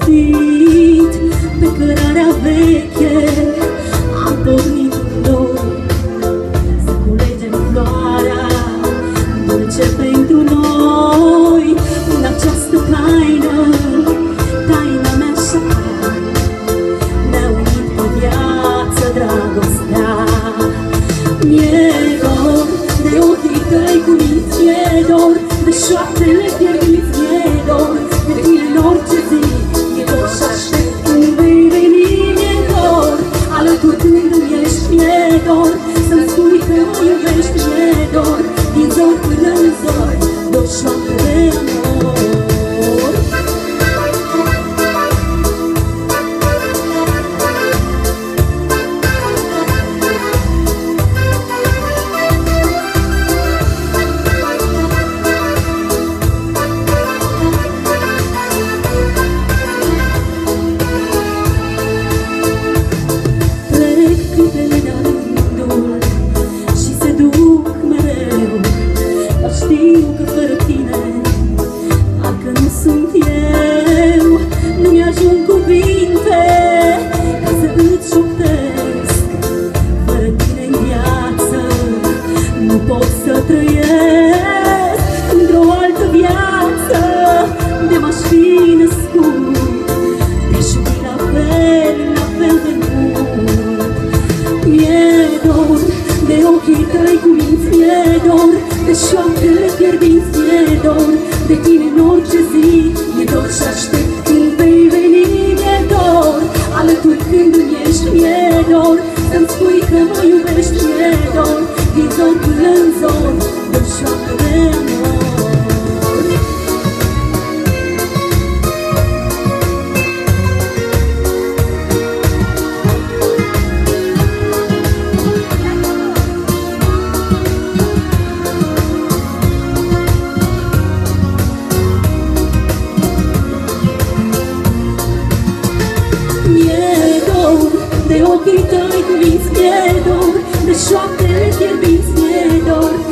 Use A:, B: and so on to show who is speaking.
A: dragostit pe cărarea veche. Am pornit noi să culegem floarea dulce pentru noi. În această taină, taina mea și a ta, ne-a unit pe viață dragostea. Mi-e dor de ochii tăi cuminți, mi-e dor de șoaptele fierbiți, mi-e dor de tine în orice zi. Mi-e dor și aștept când vei veni, mi-e dor alături când îmi ești, mi-e dor să-mi spui că mă iubești, mi-e dor din zor până în zor, de o șoaptă de amor. Știu că fără tine, parcă nu sunt eu. Nu mi-ajung cuvinte ca să îți șoptesc. Fără tine în viață nu pot să trăiesc într-o altă viață de m-aș fi născut. Te-aș iubi la fel de mult. Mi-e dor de ochii tăi cuminți, mi-e dor de șoaptele fierbinți, mi-e dor de tine în orice zi. Mi-e dor și aștept când vei veni, mi-e dor alături când îmi ești, mi-e dor să-mi spui că mă iubești, mi-e dor din zor până în zor, de o șoaptă de amor. De ochii tăi cuminți, mi-e dor de șoaptele fierbinți, mi-e dor